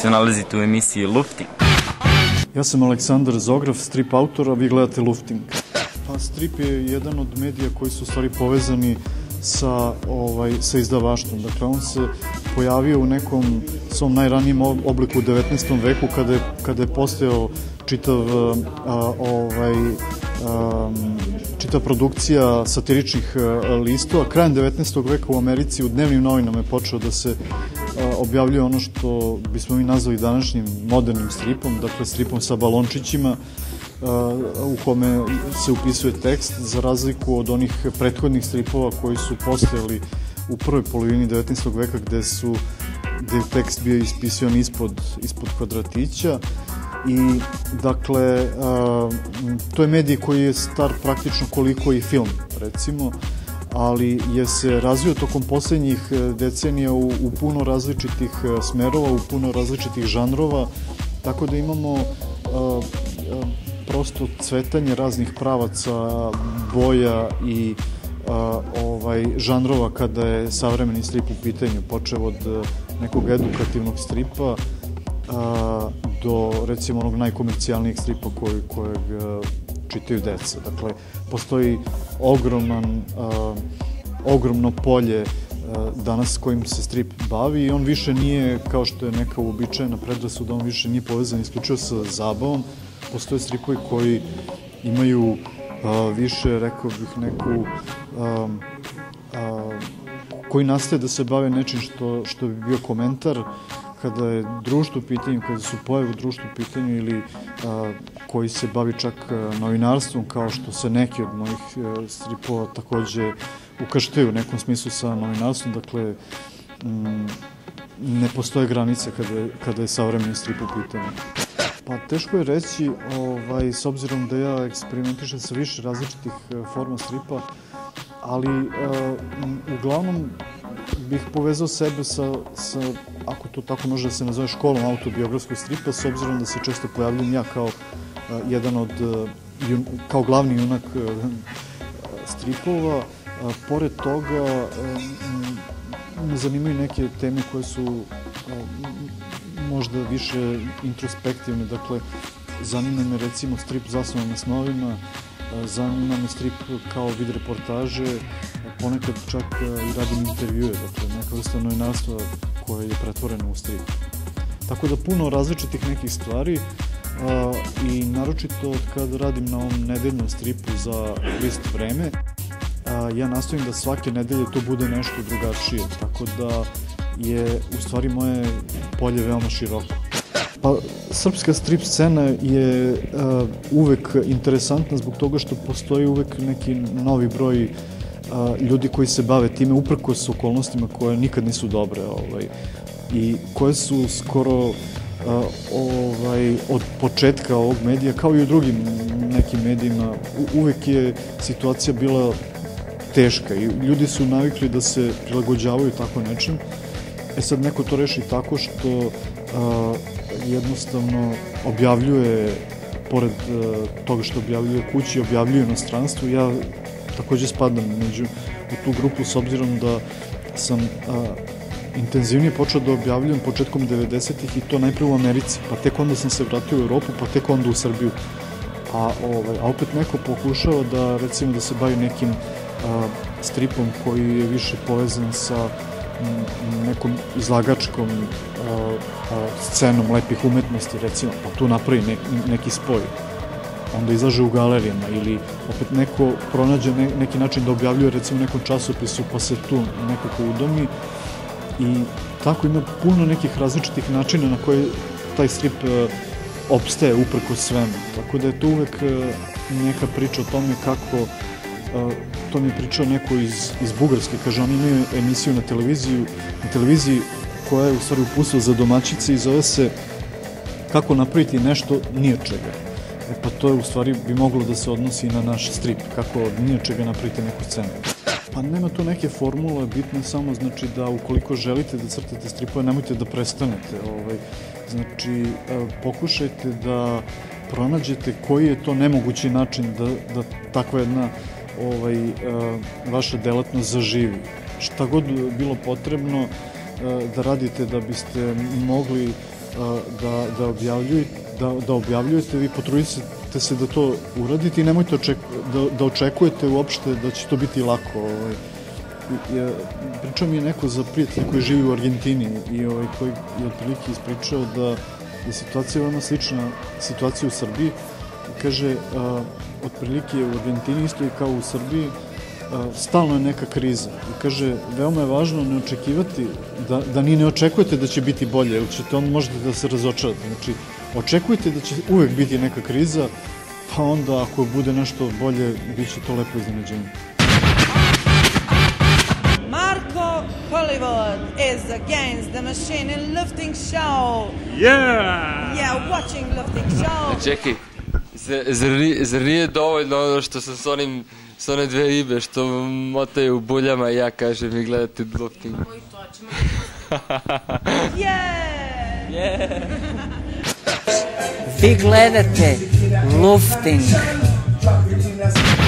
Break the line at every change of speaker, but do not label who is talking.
se nalazite u emisiji Lufting.
Ja sam Aleksandar Zograf, strip autor, a vi gledate Lufting. Pa strip je jedan od medija koji su u stvari povezani sa izdavaštvom. Dakle, on se pojavio u nekom svom najranijem obliku u 19. veku kada je postojao čitav produkcija satiričnih listova. Krajem 19. veka u Americi u dnevnim novinama je počeo da se objavljuje ono što bismo mi nazvali današnjim modernim stripom, dakle stripom sa balončićima u kome se upisuje tekst, za razliku od onih prethodnih stripova koji su postojali u prvoj polovini 19. veka gde je tekst bio ispisan ispod kvadratića. I dakle, to je medij koji je star praktično koliko i film, recimo, ali je se razvio tokom poslednjih decenija u puno različitih smerova, u puno različitih žanrova, tako da imamo prosto cvetanje raznih pravaca, boja i žanrova kada je savremeni strip u pitanju, počev od nekog edukativnog stripa do, recimo, onog najkomercijalnijeg stripa kojeg čitaju deca. Dakle, postoji ogromno polje danas kojim se strip bavi i on više nije, kao što je neka uobičajena predrasuda, on više nije povezan isključivo sa zabavom. Postoje stripovi koji imaju više, rekao bih, neku koji nastaje da se bave nečim što bi bio komentar kada je društvo u pitanju, kada su pojave u društvu u pitanju, ili koji se bavi čak novinarstvom, kao što se neki od mojih stripova takođe ukrštaju u nekom smislu sa novinarstvom. Dakle, ne postoje granice kada je savremeni strip u pitanju. Pa teško je reći, s obzirom da ja eksperimentišem sa više različitih forma stripa, ali uglavnom bih povezao sebe sa, ako to tako može da se nazove, školom autobiografskog stripa, s obzirom da se često pojavljam ja kao kao glavni junak stripova. Pored toga, me zanimaju neke teme koje su možda više introspektivne, dakle, zanima me recimo strip zasnovan na snovima, zanima me strip kao vid reportaže, ponekad čak i radim intervjue, dakle neka vrsta novinarstva koje je pretvoreno u strip. Tako da puno različitih nekih stvari i naročito kad radim na ovom nedeljnom stripu za list Vreme, ja nastojim da svake nedelje to bude nešto drugačije, tako da je u stvari moje polje veoma široko. Pa, srpska strip scena je uvek interesantna zbog toga što postoji uvek neki novi broj ljudi koji se bave time, uprkos okolnostima koje nikad nisu dobre i koje su skoro od početka ovog medija, kao i u drugim nekim medijima, uvek je situacija bila teška i ljudi su navikli da se prilagođavaju tako nečem. Sad neko to reši tako što jednostavno objavljuje, pored toga što objavljuje kući, objavljuje inostranstvu. Ja takođe spadam u tu grupu, s obzirom da sam intenzivnije počeo da objavljujem početkom 90-ih i to najpre u Americi, pa tek onda sam se vratio u Evropu, pa tek onda u Srbiju. A opet neko pokušava da, recimo, da se bavi nekim stripom koji je više povezan sa nekom izlagačkom scenom lepih umetnosti, recimo, pa tu napravi neki spoj, onda izlaže u galerijama, ili opet neko pronađe neki način da objavljuje, recimo, u nekom časopisu, pa se tu nekako udomi i tako ima puno nekih različitih načina na koje taj strip opstaje uprko svemu, tako da je to uvek neka priča o tome kako, to mi je pričao neko iz Bugarske, kaže, oni imaju emisiju na televiziji koja je u stvari uputstvo za domaćice i zove se Kako napraviti nešto ni od čega. Pa to je u stvari bi moglo da se odnosi i na naš strip, kako ni od čega napravite neku scenu. Pa nema tu neke formule, bitno je samo znači da ukoliko želite da crtate stripove, nemojte da prestanete. Znači, pokušajte da pronađete koji je to nemogući način da takva jedna vaša delatnost zaživi. Šta god bilo potrebno da radite da biste mogli da objavljujete, vi potrudite se da to uradite i nemojte da očekujete uopšte da će to biti lako. Pričao mi je neko za prijatelja koji živi u Argentini i koji je otprilike ispričao da je situacija veoma slična situaciji u Srbiji. Kaže, otprilike u Argentini isto i kao u Srbiji, stalno je neka kriza. I kaže, veoma je važno ne očekivati, da ni ne očekujete da će biti bolje, jer ćete on možete da se razočarate. Znači, očekujte da će uvek biti neka kriza, pa onda ako bude nešto bolje, bit će to lepo iznenađenje.
Marco Hollywood is against the machine in lifting show.
Yeah!
Yeah, watching lifting show.
Čekaj, zar nije dovoljno ono što sam s one dve ribe što motaju u buljama i ja kažem i gledate lifting?
Yeah!
Vi gledate lufting.